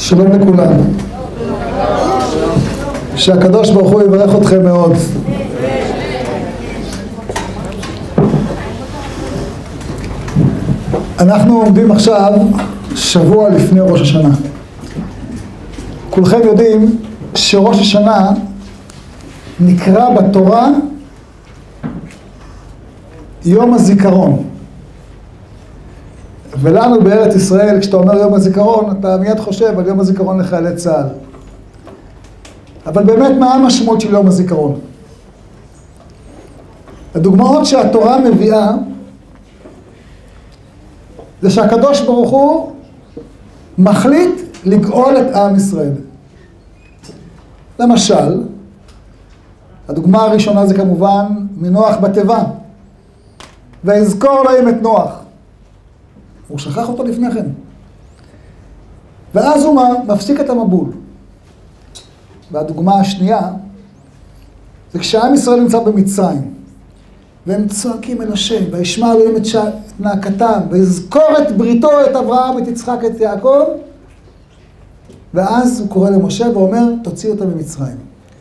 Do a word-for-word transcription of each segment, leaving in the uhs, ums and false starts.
שלום לכולם. שהקדוש ברוך הוא יברך אתכם מאוד. אנחנו עומדים עכשיו שבוע לפני ראש השנה. כולכם יודעים שראש השנה נקרא בתורה יום הזיכרון. ולנו בארץ ישראל, כשאתה אומר יום הזיכרון, אתה מיד חושב על יום הזיכרון לחיילי צה"ל. אבל באמת, מה המשמעות של יום הזיכרון? הדוגמאות שהתורה מביאה, זה שהקדוש ברוך הוא מחליט לגאול את עם ישראל. למשל, הדוגמה הראשונה זה כמובן מנוח בתיבה. ויזכור להם את נוח. הוא שכח אותו לפני כן. ואז הוא מפסיק את המבול. והדוגמה השנייה, זה כשעם ישראל נמצא במצרים, והם צועקים אל השם, וישמע אלוהים את, ש... את נאקתם, ויזכור את בריתו, את אברהם, את יצחק, את יעקב, ואז הוא קורא למשה ואומר, תוציא אותם ממצרים.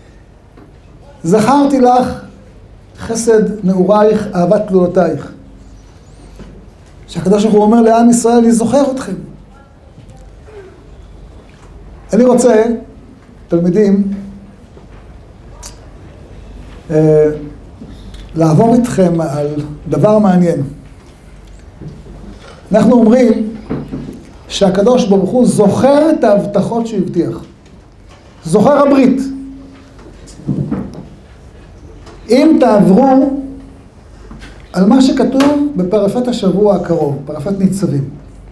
זכרתי לך חסד נעורייך, אהבת כלולותייך. שהקדוש ברוך הוא אומר לעם ישראל, אני זוכר אתכם. אני רוצה, תלמידים, אה, לעבור איתכם על דבר מעניין. אנחנו אומרים שהקדוש ברוך הוא זוכר את ההבטחות שהוא הבטיח. זוכר הברית. אם תעברו על מה שכתוב בפרשת השבוע הקרוב, פרשת ניצבים.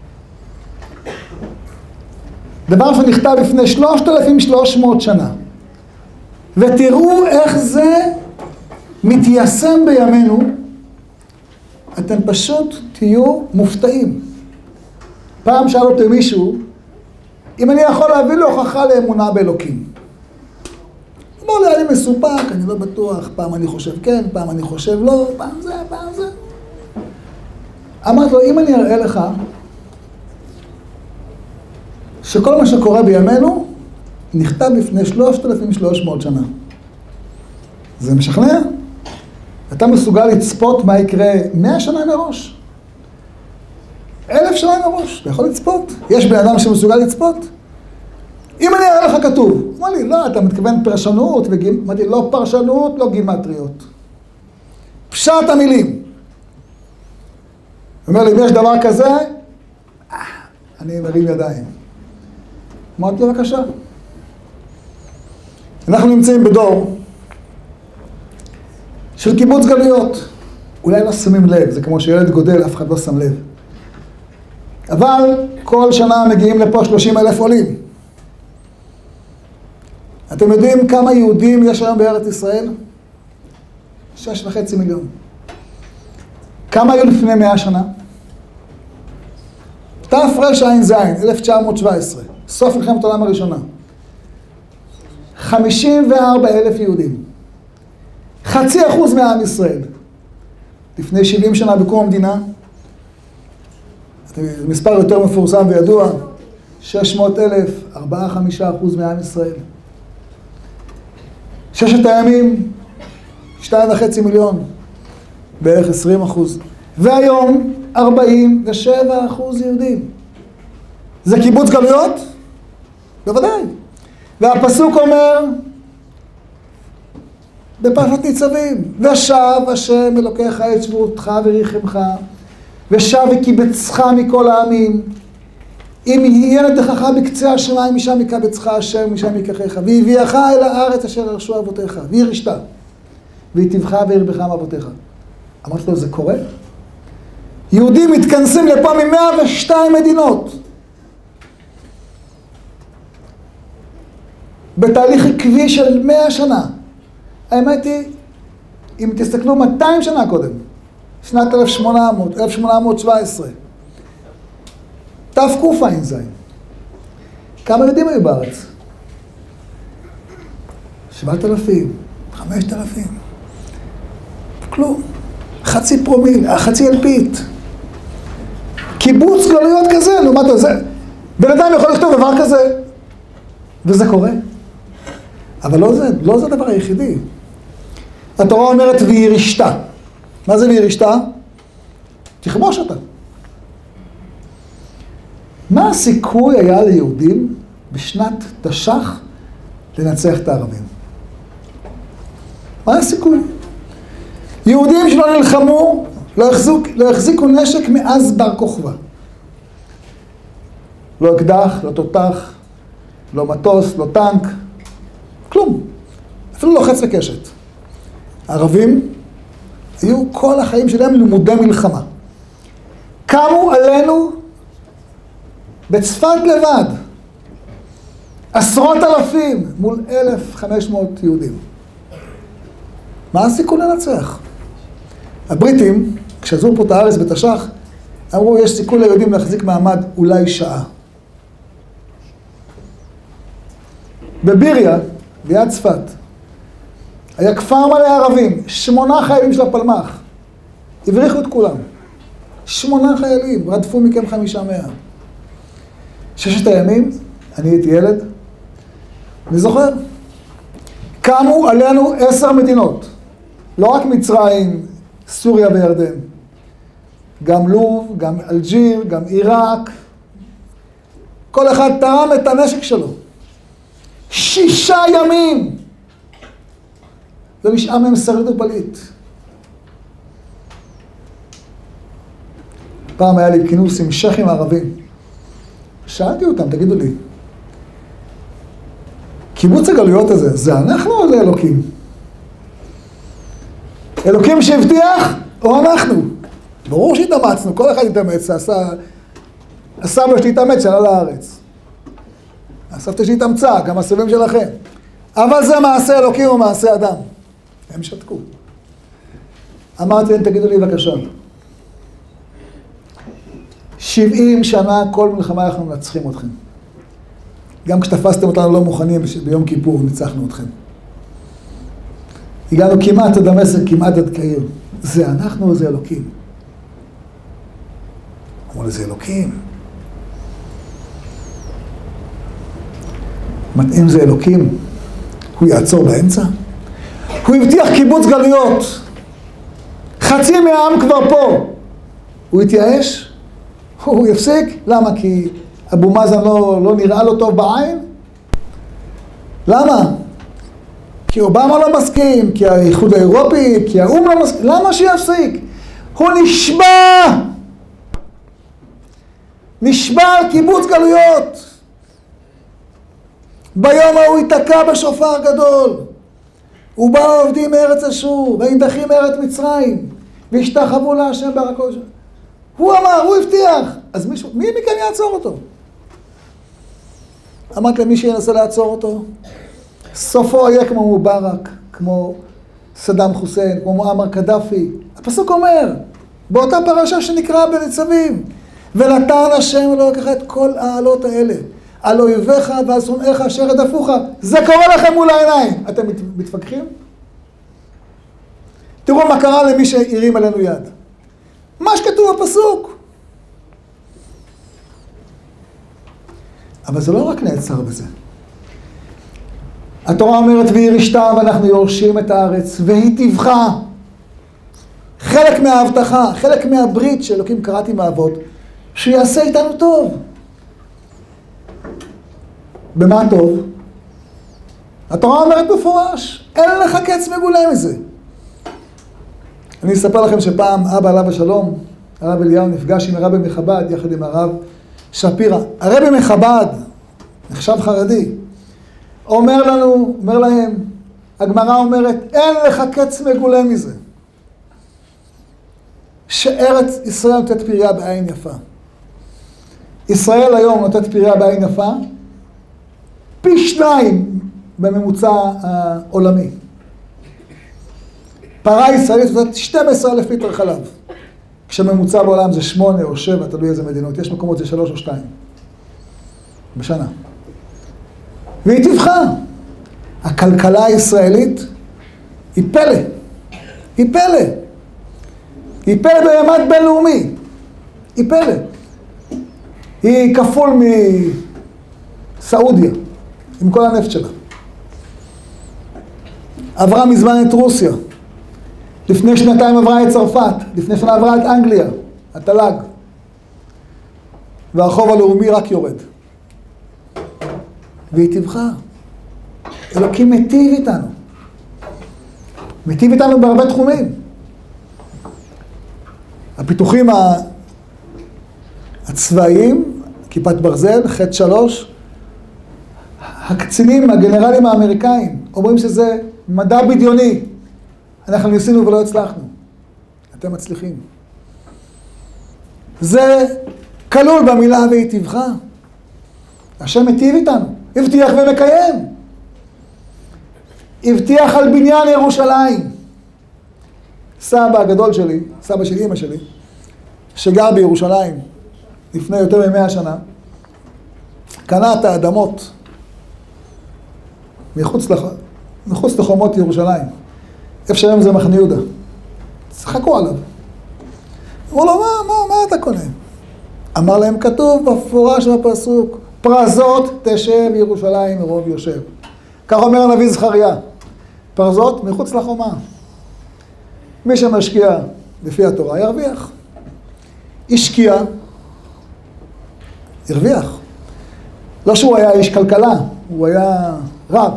דבר שנכתב לפני שלושת אלפים ושלוש מאות שנה. ותראו איך זה מתיישם בימינו, אתם פשוט תהיו מופתעים. פעם שאל אותי מישהו, אם אני יכול להביא לו הוכחה לאמונה באלוקים. אמר לי, אני מסופק, אני לא בטוח, פעם אני חושב כן, פעם אני חושב לא, פעם זה, פעם זה. אמרתי לו, אם אני אראה לך שכל מה שקורה בימינו נכתב לפני שלושת אלפים ושלוש מאות שנה. זה משכנע? אתה מסוגל לצפות מה יקרה מאה שנה מראש? אלף שנה מראש, אתה יכול לצפות? יש בן אדם שמסוגל לצפות? אם אני אראה לך כתוב, אמר לי, לא, אתה מתכוון פרשנות, אמרתי, לא פרשנות, לא גימטריות. פשט המילים. אומר לי, אם יש דבר כזה, אני מרים ידיים. אמרתי לו, בבקשה. אנחנו נמצאים בדור של קיבוץ גלויות. אולי לא שמים לב, זה כמו שילד גודל, אף אחד לא שם לב. אבל כל שנה מגיעים לפה שלושים אלף עולים. אתם יודעים כמה יהודים יש היום בארץ ישראל? שש וחצי מיליון. כמה היו לפני מאה שנה? תרע"ז, אלף תשע מאות שבע עשרה, סוף מלחמת העולם הראשונה. חמישים וארבעה אלף יהודים. חצי אחוז מעם ישראל. לפני שבעים שנה בקום המדינה, זה מספר יותר מפורסם וידוע, שש מאות אלף, ארבעה חמישה אחוז מעם ישראל. ששת הימים, שתיים וחצי מיליון, בערך עשרים אחוז. והיום, ארבעים ושבע אחוז יהודים. זה קיבוץ גלויות? בוודאי. והפסוק אומר, בפרשת ניצבים, ושב השם אלוקיך את שבותך וריחמך, ושב וקיבצך מכל העמים, אם יהיה נדחך בקצה השמיים, משם יקבצך השם, משם יקחך, והביאך אל הארץ אשר ירשו אבותיך, וירשת, ויטיבך וירבך מאבותיך. אמרתי לו, זה קורה? יהודים מתכנסים לפה מ-מאה ושתיים מדינות. בתהליך עקבי של מאה שנה. האמת היא, אם תסתכלו מאתיים שנה קודם, שנת אלף שמונה מאות, אלף שמונה מאות שבע עשרה, תקע"ז. כמה יהודים היו בארץ? שבעת אלפים, חמשת אלפים. כלום. חצי פרומיל, חצי אלפית. קיבוץ גלויות כזה, לעומת זה. בן אדם יכול לכתוב דבר כזה, וזה קורה. אבל לא זה, לא זה הדבר היחידי. התורה אומרת וירשת. מה זה וירשת? תכבוש אותה. מה הסיכוי היה ליהודים בשנת תש"ח לנצח את הערבים? מה הסיכוי? יהודים שלא נלחמו, לא החזיקו, לא החזיקו נשק מאז בר כוכבא. לא אקדח, לא תותח, לא מטוס, לא טנק, כלום. אפילו לא חץ וקשת. הערבים היו כל החיים שלהם לימודי מלחמה. קמו עלינו בצפת לבד, עשרות אלפים מול אלף וחמש מאות יהודים. מה הסיכון לנצח? הבריטים, כשעזרו פה את הארץ בתש"ח, אמרו, יש סיכון ליהודים להחזיק מעמד אולי שעה. בביריה, ליד צפת, היה כפר מלא ערבים, שמונה חיילים של הפלמ"ח. הבריחו את כולם. שמונה חיילים, רדפו מכם חמישה מאה. ששת הימים, אני הייתי ילד, אני זוכר, קמו עלינו עשר מדינות. לא רק מצרים, סוריה וירדן. גם לוב, גם אלג'יר, גם עיראק. כל אחד תרם את הנשק שלו. שישה ימים! לא נשאר מהם שריד ופליט. פעם היה לי כינוס עם שייחים ערבים. שאלתי אותם, תגידו לי, קיבוץ הגלויות הזה, זה אנחנו או זה אלוקים? אלוקים שהבטיח או אנחנו? ברור שהתאמצנו, כל אחד התאמץ, עשה, הסבא שלי התאמץ, שעלה לארץ. הסבתא שלי התאמצה, גם הסבים שלכם. אבל זה מעשה אלוקים או מעשה אדם. הם שתקו. אמרתי להם, תגידו לי בבקשה. שבעים שנה כל מלחמה אנחנו מנצחים אתכם. גם כשתפסתם אותנו לא מוכנים, ביום כיפור ניצחנו אתכם. הגענו כמעט עד דמשק, כמעט עד קהיר. זה אנחנו או זה אלוקים? אמרו לי, זה אלוקים. אם זה אלוקים, הוא יעצור באמצע? הוא הבטיח קיבוץ גלויות. חצי מהעם כבר פה. הוא התייאש? הוא יפסיק? למה? כי אבו מאזן לא, לא נראה לו טוב בעין? למה? כי אובמה לא מסכים, כי האיחוד האירופי, כי האום לא מסכים. למה שיפסיק? הוא נשבע! נשבע על קיבוץ גלויות. ביום ההוא ייתקע בשופר גדול. ובאו עובדים מארץ אשור, והנדחים מארץ מצרים, והשתחוו להשם בהר. הוא אמר, הוא הבטיח. אז מישהו, מי מכם יעצור אותו? אמרת למי שינסה לעצור אותו, סופו יהיה כמו מובארק, כמו סדאם חוסיין, כמו מועמר קדאפי. הפסוק אומר, באותה פרשה שנקרא בניצבים, ונתן השם אלוהיך את כל העלות האלה, על אויביך ועל שונאיך אשר רדפוך. זה קורה לכם מול העיניים. אתם מתווכחים? תראו מה קרה למי שהרים עלינו יד. מה שכתוב בפסוק. אבל זה לא רק נעצר בזה. התורה אומרת, וירשת ואנחנו יורשים את הארץ, והיא תבחה. חלק מההבטחה, חלק מהברית שאלוקים קראתי מאבות, שיעשה איתנו טוב. במה טוב? התורה אומרת בפורש, אין לך קץ מגולה מזה. אני אספר לכם שפעם אבא עליו השלום, הרב אליהו נפגש עם הרבי מחב"ד יחד עם הרב שפירא. הרבי מחב"ד, נחשב חרדי, אומר לנו, אומר להם, הגמרא אומרת, אין לך קץ מגולה מזה. שארץ ישראל נותנת פריה בעין יפה. ישראל היום נותנת פריה בעין יפה, פי שניים בממוצע העולמי. פרה ישראלית נותנת שנים עשר אלף ליטר חלב. כשממוצע בעולם זה שמונה או שבע, תלוי איזה מדינות. יש מקומות זה שלוש או שתיים. בשנה. והיא תבחר. הכלכלה הישראלית היא פלא. היא פלא. היא פלא בימד בינלאומי. היא פלא. היא כפול מסעודיה. עם כל הנפט שלה. עברה מזמן את רוסיה. לפני שנתיים עברה את צרפת. לפני שנה עברה את אנגליה, התל"ג. והחוב הלאומי רק יורד. והיא תבחר. אלוקים מיטיב איתנו. מיטיב איתנו בהרבה תחומים. הפיתוחים הצבאיים, כיפת ברזל, חץ שלוש, הקצינים, הגנרלים האמריקאים, אומרים שזה מדע בדיוני. אנחנו ניסינו ולא הצלחנו. אתם מצליחים. זה כלול במילה והיא תבחר. השם מיטיב איתנו. הבטיח ומקיים. הבטיח על בניין ירושלים. סבא הגדול שלי, סבא של אמא שלי, שגר בירושלים לפני יותר ממאה שנה, קנה את האדמות מחוץ, לח... מחוץ לחומות ירושלים. איפה שהיום זה מחנה יהודה. צחקו עליו. אמרו לו, מה, מה, מה אתה קונה? אמר להם, כתוב בפורש בפסוק, פרזות תשב ירושלים מרוב יושב. כך אומר הנביא זכריה. פרזות מחוץ לחומה. מי שמשקיע לפי התורה ירוויח. השקיע, הרוויח. לא שהוא היה איש כלכלה, הוא היה רב.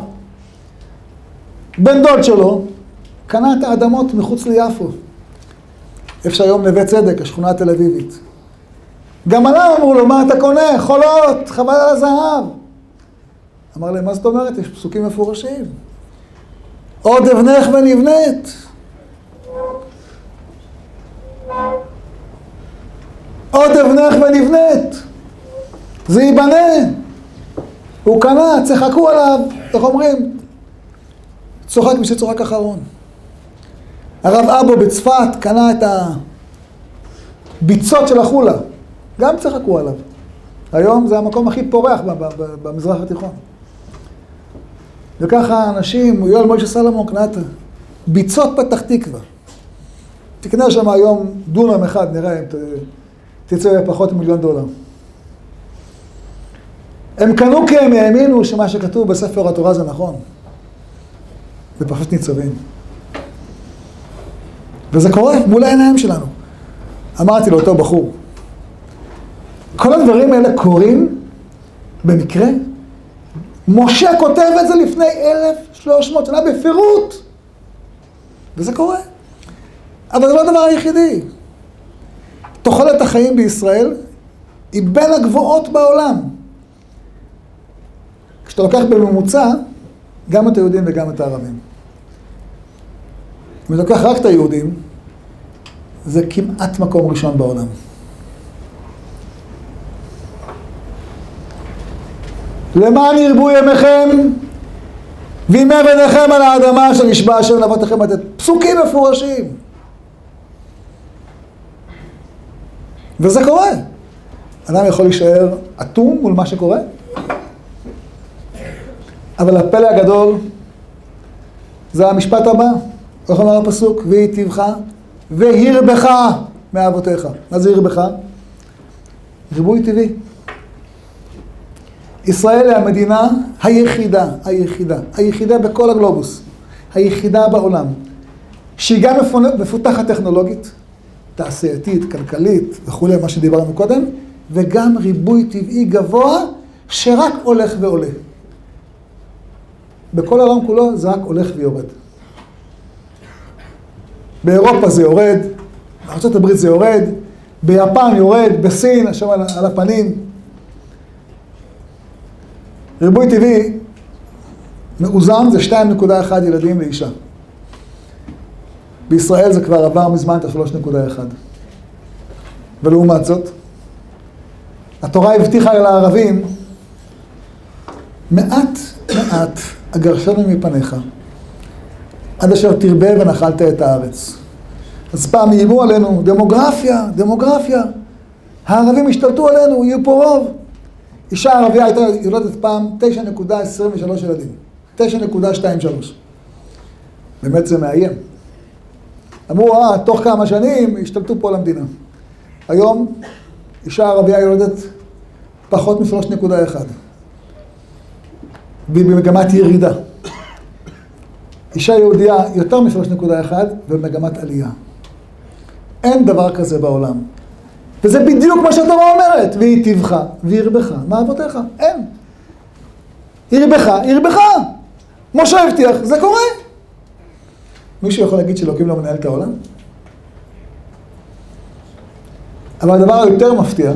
בן דוד שלו קנה את האדמות מחוץ ליפו. איפה שהיום נווה צדק, השכונה התל אביבית. גם עליו אמרו לו, מה אתה קונה? חולות, חבל על הזהב. אמר להם, מה זאת אומרת? יש פסוקים מפורשים. עוד אבנך ונבנית. עוד אבנך ונבנית. זה ייבנה. הוא קנה, צחקו עליו, איך אומרים? צוחק מי שצוחק אחרון. הרב אבו בצפת קנה את הביצות של החולה. גם צחקו עליו. היום זה המקום הכי פורח במזרח התיכון. וככה אנשים, יואל מוישה סלומון קנה את ביצות פתח תקווה. תקנה שם היום דונם אחד, נראה אם תצא פחות ממיליון דולר. הם קנו כי הם האמינו שמה שכתוב בספר התורה זה נכון. ופשוט ניצבים. וזה קורה מול העיניים שלנו. אמרתי לאותו בחור, כל הדברים האלה קורים במקרה. משה כותב את זה לפני אלף שלוש מאות שנה בפירוט. וזה קורה. אבל זה לא הדבר היחידי. תוחלת החיים בישראל היא בין הגבוהות בעולם. כשאתה לוקח בממוצע, גם את היהודים וגם את הערבים. אם אתה לוקח רק את היהודים, זה כמעט מקום ראשון בעולם. למען ירבו ימיכם, וימי בניכם על האדמה שנשבע השם לאבותיכם לתת. פסוקים מפורשים. וזה קורה. אדם יכול להישאר אטום מול מה שקורה, אבל הפלא הגדול זה המשפט הבא. איך אומר הפסוק? והיטיבך והרבך מאבותיך. מה זה הרבך? ריבוי טבעי. ישראל היא המדינה היחידה, היחידה, היחידה בכל הגלובוס, היחידה בעולם, שהיא גם מפותחת טכנולוגית, תעשייתית, כלכלית וכו', מה שדיברנו קודם, וגם ריבוי טבעי גבוה שרק הולך ועולה. בכל העולם כולו זה רק הולך ויורד. באירופה זה יורד, בארצות הברית זה יורד, ביפן יורד, בסין, עכשיו על, על הפנים. ריבוי טבעי מאוזן זה שתיים נקודה אחת ילדים לאישה. בישראל זה כבר עבר מזמן את ה-שלוש נקודה אחת. ולעומת זאת, התורה הבטיחה לערבים, מעט מעט אגרשנו מפניך, עד אשר תרבה ונחלת את הארץ. אז פעם איימו עלינו, דמוגרפיה, דמוגרפיה. הערבים השתלטו עלינו, יהיו פה רוב. אישה ערבייה הייתה יולדת פעם תשע נקודה עשרים ושלוש ילדים. תשע נקודה עשרים ושלוש. באמת זה מאיים. אמרו, אה, תוך כמה שנים השתלטו פה למדינה. היום אישה ערבייה יולדת פחות מ-שלוש נקודה אחת. והיא במגמת ירידה. אישה יהודיה יותר מ-שלוש נקודה אחת ובמגמת עלייה. אין דבר כזה בעולם. וזה בדיוק מה שהתורה אומרת. והיא תבכה, וירבך, מה אבותיך? אין. ירבך, ירבך. משה הבטיח, זה קורה. מישהו יכול להגיד שאלוקים לא מנהל את העולם? אבל הדבר היותר מפתיע,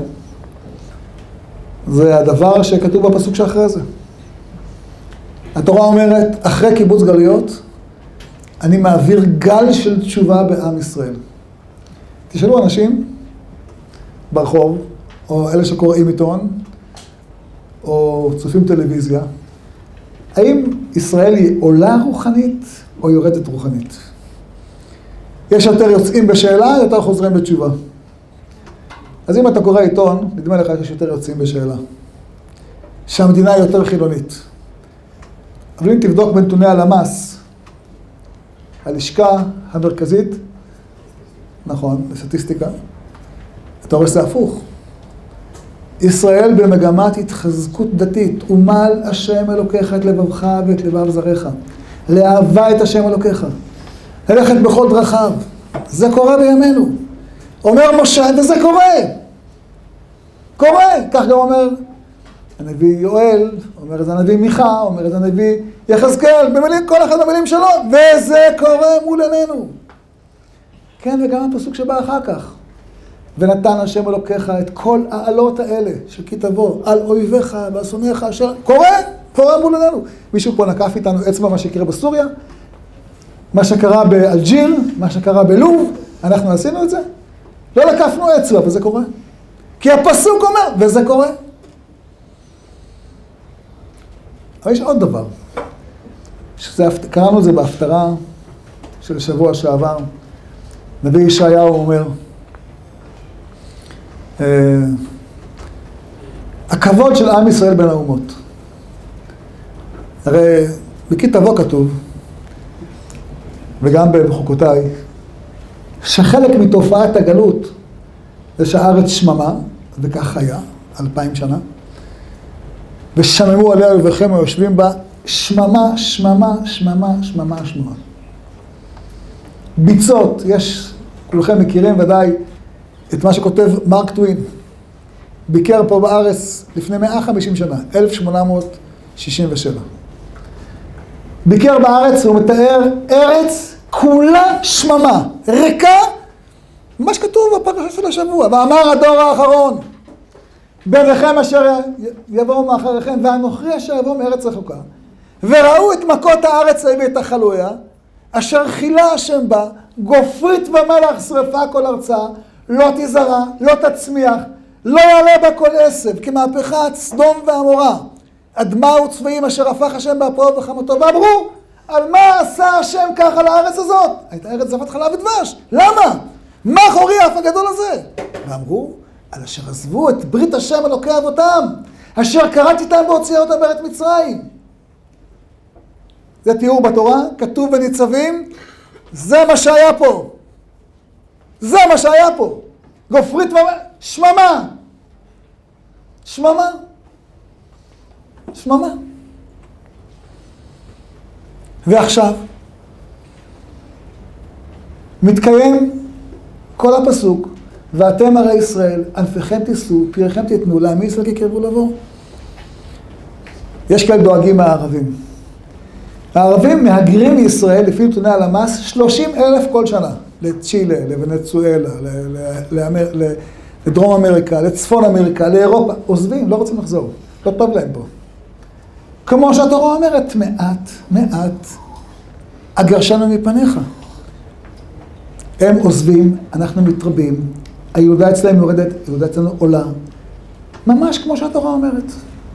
זה הדבר שכתוב בפסוק שאחרי זה. התורה אומרת, אחרי קיבוץ גלויות, אני מעביר גל של תשובה בעם ישראל. תשאלו אנשים ברחוב, או אלה שקוראים עיתון, או צופים טלוויזיה, האם ישראל היא עולה רוחנית או יורדת רוחנית? יש יותר יוצאים בשאלה, יותר חוזרים בתשובה. אז אם אתה קורא עיתון, נדמה לך שיש יותר יוצאים בשאלה. שהמדינה היא יותר חילונית. אבל אם תבדוק בנתוני הלמ"ס, הלשכה המרכזית, נכון, לסטטיסטיקה, אתה רואה שזה הפוך. ישראל במגמת התחזקות דתית, ומל השם אלוקיך את לבבך ואת לבב זרעך. לאהבה את השם אלוקיך. ללכת בכל דרכיו. זה קורה בימינו. אומר משה, וזה קורה. קורה. כך גם אומר הנביא יואל, אומר את זה הנביא מיכה, אומר את זה הנביא יחזקאל, במילים, כל אחד במילים שלו, וזה קורה מול עינינו. כן, וגם הפסוק שבא אחר כך. ונתן השם אלוקיך את כל העלות האלה של כי תבוא על אויביך ועל שונאיך אשר... קורה, קורה מול עינינו. מישהו פה נקף איתנו אצבע מה שקרה בסוריה, מה שקרה באלג'יר, מה שקרה בלוב, אנחנו עשינו את זה. לא לקפנו אצבע, וזה קורה. כי הפסוק אומר, וזה קורה. אבל יש עוד דבר. שזה, קראנו את זה בהפטרה של שבוע שעבר. נביא ישעיהו אומר, Uh, הכבוד של עם ישראל בין האומות. הרי בכי תבוא כתוב, וגם בחוקותיי, שחלק מתופעת הגלות זה שהארץ שממה, וכך היה, אלפיים שנה, ושממו עליה אויביכם היושבים בה, שממה, שממה, שממה, שממה, שממה. ביצות, יש, כולכם מכירים ודאי, את מה שכותב מרק טווין, ביקר פה בארץ לפני מאה וחמישים שנה, אלף שמונה מאות שישים ושבע. ביקר בארץ והוא מתאר ארץ כולה שממה, ריקה, מה שכתוב בפרשה של השבוע, ואמר הדור האחרון, בניכם אשר יבואו מאחריכם, ואנוכי אשר יבואו מארץ רחוקה, וראו את מכות הארץ ההיא ואת החלויה, אשר חילה השם בה, גופרית ומלח שרפה כל ארצה, לא תזרע, לא תצמיח, לא יעלה בה כל עשב, כמהפכת סדום ועמורה. אדמה וצבעים אשר הפך השם באפו וחמתו, ואמרו, על מה עשה השם ככה לארץ הזאת? הייתה ארץ זבת חלב ודבש. למה? מה חורי האף הגדול הזה? ואמרו, על אשר עזבו את ברית השם אלוקי אבותם, אשר קראתי איתם בהוציאה אותם בארץ מצרים. זה תיאור בתורה, כתוב בניצבים, זה מה שהיה פה. זה מה שהיה פה. גופרית שממה. שממה. שממה. ועכשיו, מתקיים כל הפסוק, ואתם הרי ישראל, ענפיכם תישאו, פיריכם תיתנו, לעמי ישראל כי קרבו לבוא. יש כאלה דואגים מהערבים. הערבים מהגרים מישראל, לפי נתוני הלמ"ס, שלושים אלף כל שנה. לצ'ילה, לוונצואלה, לדרום אמריקה, לצפון אמריקה, לאירופה. עוזבים, לא רוצים לחזור. לא טוב להם פה. כמו שהתורה אומרת, מעט, מעט, אגרשנו מפניך. הם עוזבים, אנחנו מתרבים, הילודה אצלהם יורדת, הילודה אצלנו עולה. ממש כמו שהתורה אומרת.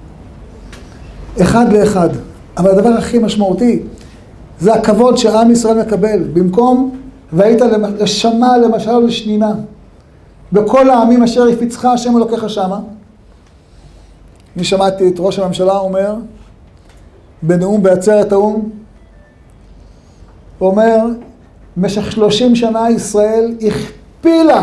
אחד לאחד. אבל הדבר הכי משמעותי, זה הכבוד שעם ישראל מקבל. במקום, והיית לשמה למשל לשנינה. בכל העמים אשר יפיצך השם אלוקיך שמה. אני שמעתי את ראש הממשלה אומר, בנאום בעצרת האו"ם, הוא אומר, במשך שלושים שנה ישראל הכפילה,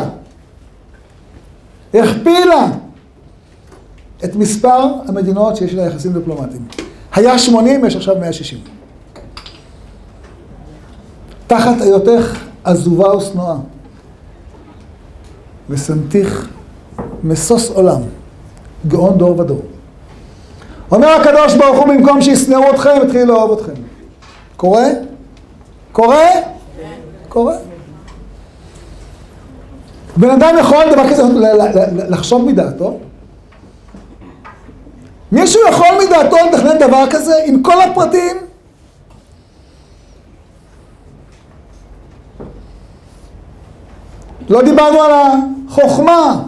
הכפילה את מספר המדינות שיש לה יחסים דיפלומטיים. היה שמונים, יש עכשיו מאה שישים. תחת היותך עזובה ושנואה, ושמתיך משוש עולם, גאון דור ודור. אומר הקדוש ברוך הוא, במקום שישנאו אתכם, התחיל לאהוב אתכם. קורה? קורה? קורה. בן אדם יכול דבר כזה לחשוב מדעתו? מישהו יכול מדעתו לתכנן דבר כזה עם כל הפרטים? לא דיברנו על החוכמה,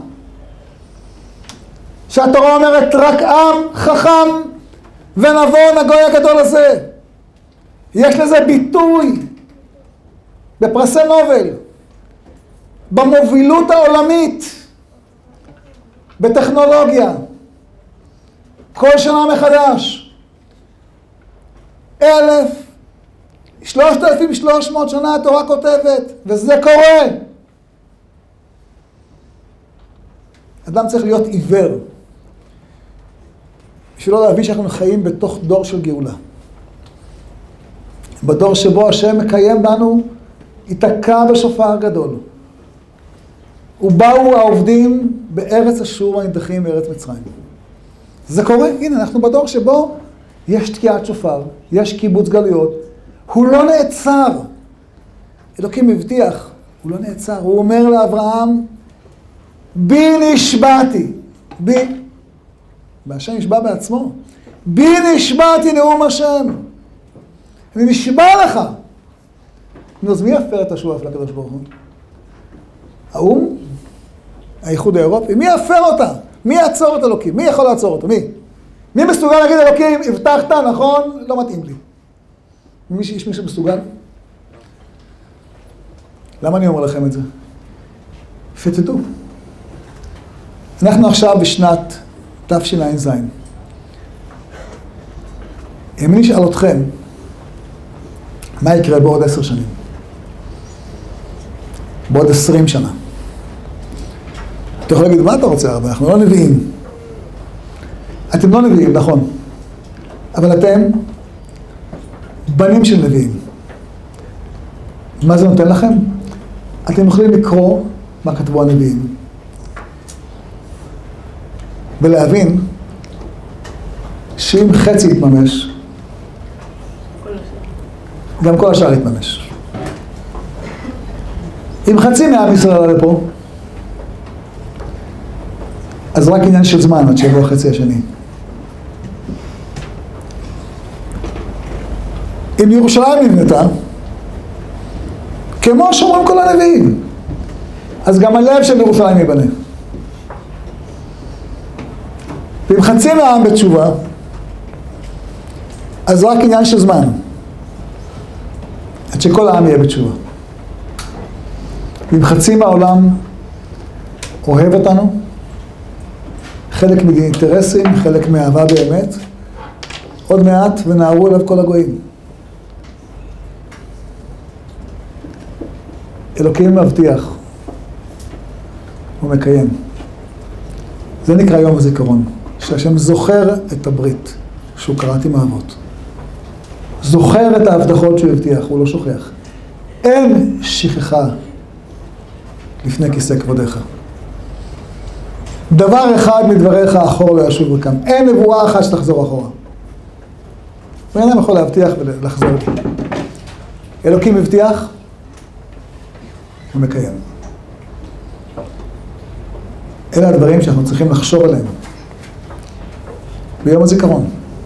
שהתורה אומרת רק עם חכם ונבון הגוי הגדול הזה. יש לזה ביטוי בפרסי נובל, במובילות העולמית, בטכנולוגיה. כל שנה מחדש. אלף, שלושת אלפים שלוש מאות שנה התורה כותבת, וזה קורה. אדם צריך להיות עיוור, בשביל לא להבין שאנחנו חיים בתוך דור של גאולה. בדור שבו השם מקיים בנו, ייתקע בשופר גדול. ובאו העובדים בארץ אשור הנידחים מארץ מצרים. זה קורה, הנה, אנחנו בדור שבו יש תקיעת שופר, יש קיבוץ גלויות, הוא לא נעצר. אלוקים מבטיח, הוא לא נעצר, הוא אומר לאברהם, בי נשבעתי, בי, והשם נשבע בעצמו, בי נשבעתי נאום השם, אני נשבע לך. אז מי יפר את השבועה של הקדוש ברוך הוא? האו"ם? האיחוד האירופי? מי יפר אותה? מי יעצור את אלוקים? מי יכול לעצור אותו? מי? מי מסוגל להגיד אלוקים, הבטחת, נכון? לא מתאים לי. מי שיש מי שמסוגל? למה אני אומר לכם את זה? פתתו. אנחנו עכשיו בשנת תשע"ז. אם אני אשאל אתכם, מה יקרה בעוד עשר שנים? בעוד עשרים שנה? אתה יכול להגיד, מה אתה רוצה? אבל אנחנו לא נביאים. אתם לא נביאים, נכון. אבל אתם בנים של נביאים. מה זה נותן לכם? אתם יכולים לקרוא מה כתבו הנביאים. ולהבין שאם חצי יתממש, גם כל השאר יתממש. אם חצי מעם ישראל עלה לפה, אז רק עניין של זמן עד שיבוא החצי השני. אם ירושלים נבנתה, כמו שאומרים כל הנביאים, אז גם הלב של ירושלים ייבנה. ואם חצי מהעם בתשובה, אז רק עניין של זמן עד שכל העם יהיה בתשובה. ואם חצי מהעולם אוהב אותנו, חלק מאינטרסים, חלק מאהבה באמת, עוד מעט ונערו אליו כל הגויים. אלוקים מבטיח, הוא מקיים. זה נקרא יום הזיכרון, שהשם זוכר את הברית שהוא קראת עם האבות. זוכר את ההבטחות שהוא הבטיח, הוא לא שוכח. אין שכחה לפני כיסא כבודך. דבר אחד מדבריך אחור לא ישוב ריקם. אין נבואה אחת שתחזור אחורה. ואינם יכול להבטיח ולחזור. אלוקים הבטיח, הוא מקיים. אלה הדברים שאנחנו צריכים לחשוב עליהם. ביום הזיכרון.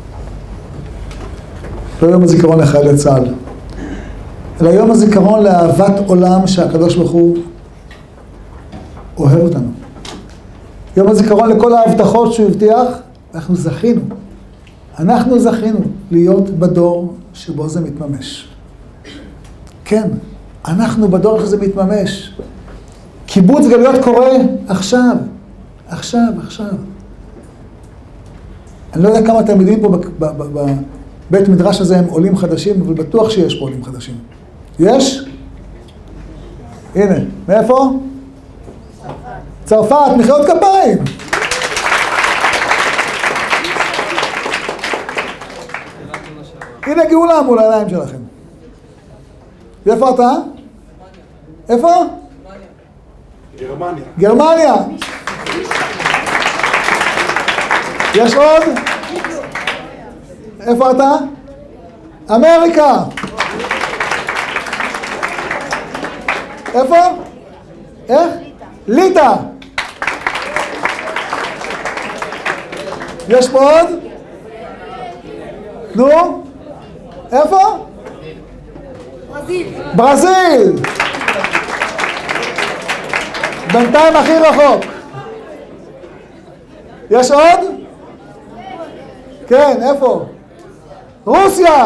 לא יום הזיכרון לחיילי צה"ל, אלא יום הזיכרון לאהבת עולם שהקדוש ברוך הוא אוהב אותנו. יום הזיכרון לכל ההבטחות שהוא הבטיח, אנחנו זכינו. אנחנו זכינו להיות בדור שבו זה מתממש. כן, אנחנו בדור שזה מתממש. קיבוץ גלויות קורה עכשיו, עכשיו, עכשיו. אני לא יודע כמה תלמידים פה בבית מדרש הזה הם עולים חדשים, אבל בטוח שיש פה עולים חדשים. יש? הנה, מאיפה? צרפת. צרפת, מחיאות כפיים. הנה גאולה מול העיניים שלכם. ואיפה אתה? איפה? גרמניה. גרמניה. יש עוד? איפה אתה? אמריקה. איפה? איך? ליטא. יש פה עוד? נו? איפה? ברזיל. ברזיל. בינתיים הכי רחוק. יש עוד? כן, איפה? רוסיה.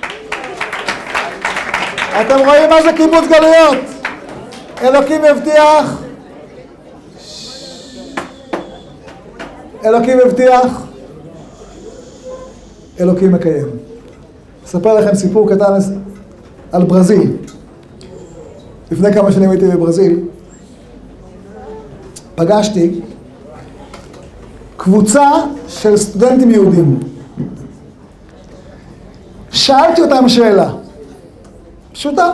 אתם רואים מה זה קיבוץ גלויות? אלוקים הבטיח. אלוקים הבטיח. אלוקים מקיים. אספר לכם סיפור קטן על ברזיל. לפני כמה שנים הייתי בברזיל. פגשתי קבוצה של סטודנטים יהודים. שאלתי אותם שאלה. פשוטה.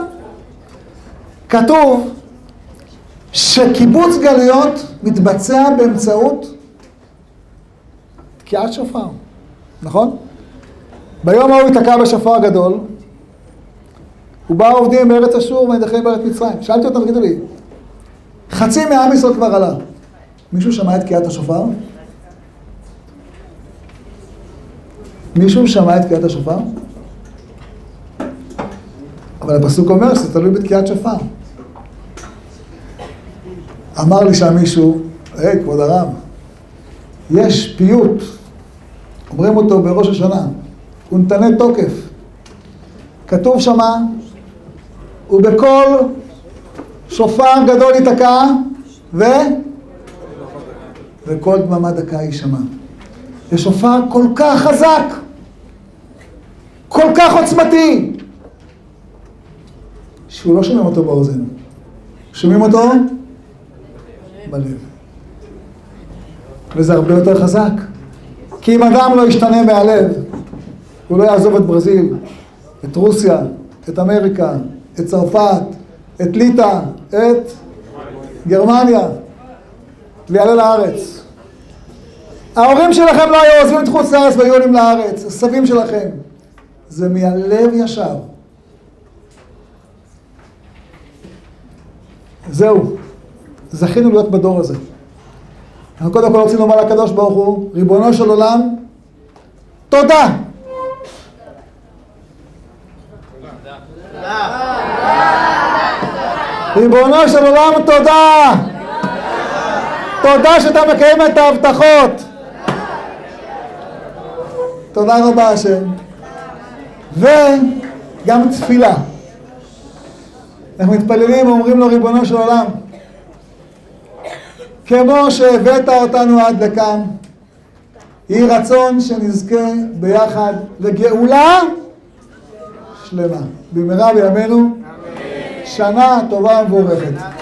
כתוב שקיבוץ גלויות מתבצע באמצעות תקיעת שופר. נכון? ביום ההוא התקע בשופר גדול, ובאו עובדים בארץ אשור ונידחים בארץ מצרים. שאלתי אותם, תגידו לי, חצי מעם ישראל כבר עלה. מישהו שמע את תקיעת השופר? מישהו שמע את תקיעת השופר? אבל הפסוק אומר שזה תלוי בתקיעת שופר. אמר לי שם מישהו, היי, כבוד הרב, יש פיוט, אומרים אותו בראש השנה, הוא נתנה תוקף. כתוב שמה, ובכל שופר גדול ייתקע, ו... וכל דממה דקה יישמע. זה שופר כל כך חזק, כל כך עוצמתי, שהוא לא שומעים אותו באוזן. שומעים אותו? בלב. וזה הרבה יותר חזק. כי אם אדם לא ישתנה מהלב, הוא לא יעזוב את ברזיל, את רוסיה, את אמריקה, את צרפת, את ליטא, את גרמניה, ויעלה לארץ. ההורים שלכם לא היו עוזבים את חוץ לארץ והיו עולים לארץ, הסבים שלכם. זה מהלב ישר. זהו, זכינו להיות בדור הזה. אנחנו קודם כל רוצים לומר לקדוש ברוך הוא, ריבונו של עולם, תודה. ריבונו של עולם, תודה. תודה שאתה מקיים את ההבטחות. תודה רבה השם. וגם תפילה. אנחנו מתפללים ואומרים לו, ריבונו של עולם, כמו שהבאת אותנו עד לכאן, יהי רצון שנזכה ביחד לגאולה שלמה. במהרה בימינו, שנה טובה ומבורכת.